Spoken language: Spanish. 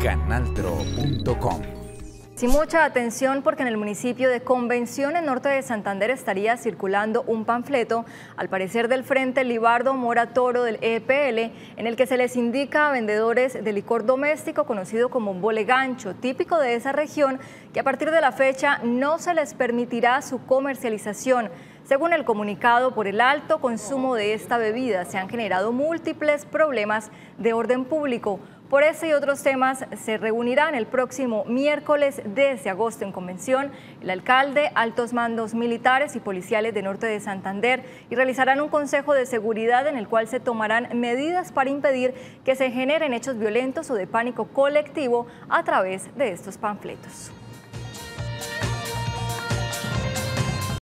canaltro.com. Sí, mucha atención porque en el municipio de Convención, en norte de Santander, estaría circulando un panfleto, al parecer del Frente Libardo Mora Toro del EPL, en el que se les indica a vendedores de licor doméstico conocido como bolegancho, típico de esa región, que a partir de la fecha no se les permitirá su comercialización. Según el comunicado, por el alto consumo de esta bebida se han generado múltiples problemas de orden público. Por ese y otros temas se reunirán el próximo miércoles 10 de agosto en Convención el alcalde, altos mandos militares y policiales de norte de Santander y realizarán un consejo de seguridad en el cual se tomarán medidas para impedir que se generen hechos violentos o de pánico colectivo a través de estos panfletos.